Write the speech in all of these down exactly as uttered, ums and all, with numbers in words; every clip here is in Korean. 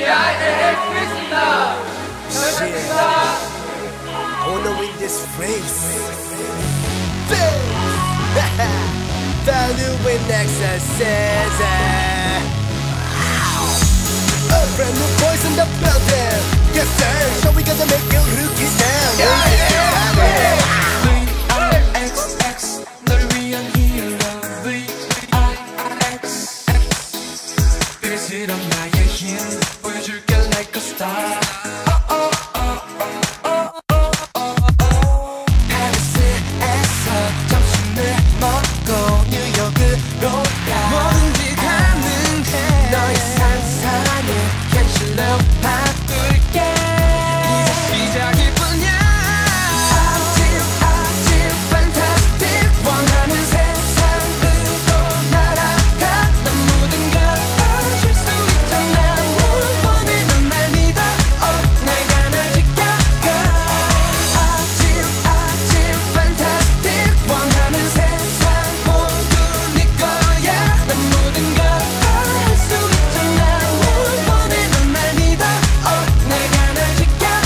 VIXX입니다. I wanna win this race. Valuing exercise. Brand new boys in the building. Yes sir, so we gotta make it rookie down. VIXX 너를 위한 hero VIXX 비스런 나의 힘 보여줄게 like a star. 뭐든지 가능해. 너의 상상을 현실로 바꿀게. 이제 시작일 뿐이야. 아찔 아찔 fantastic 원하는 세상으로 날아가. 넌 모든 걸 알아줄 수 있잖아. 원해 넌 날 믿어. oh, 내가 널 지켜가. 아찔 아찔 fantastic 원하는 세상 모두 네 거야. 난 모든 걸 할 수 있잖아. 원해 넌 날 믿어. oh, 내가 널 지켜가.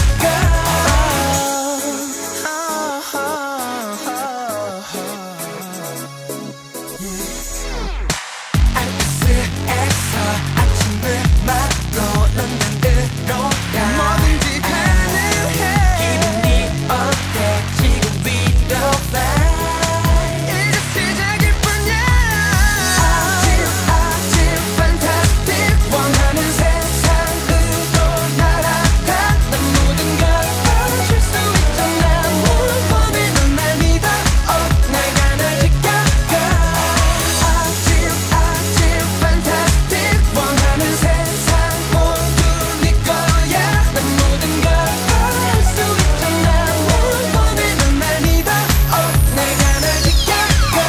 VIXX 아침을 맞고 넌 만들어가. 뭐든지 가능해. 기분이 어때 지금 위로 fly. 이제 시작일 뿐이야. 아찔 아찔 fantastic 원하는 세상으로 날아가. 난 모든 걸 알아줄 수 있잖아. 원해 넌 날 믿어. oh, 내가 널 지켜가. 아찔 아찔 fantastic 원하는 세상 모두 네 거야. 난 모든 걸 할 수 있잖아. 원해 넌 날 믿어. oh, 내가 널 지켜가.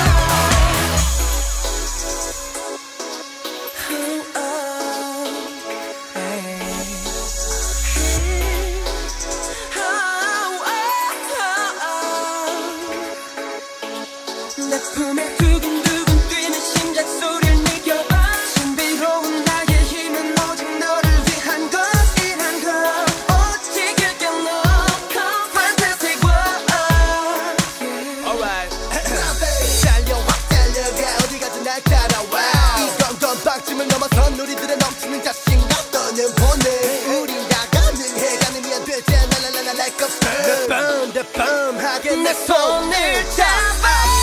내 품에 두근두근 뛰는 심장 소리를 느껴봐. 신비로운 나의 힘은 오직 너를 위한 것이란 걸 오직 느껴놓고 fantastic world. Alright. 달려 확 달려가 어디 가든 날 따라와. 이건 건방짐을 넘어선 우리들의 넘치는 자신감. 너는 보내 우리 다 가능해. 가능이야 되지 않아. 랄랄랄라 like a sperm. 내 뻔 내 뻔하게 내 손을 잡아.